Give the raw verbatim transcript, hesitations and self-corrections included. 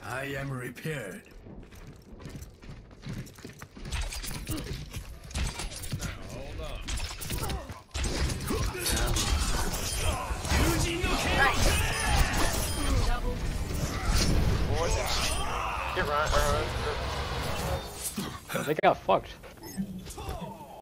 I am repaired. Get right, uh, They got fucked.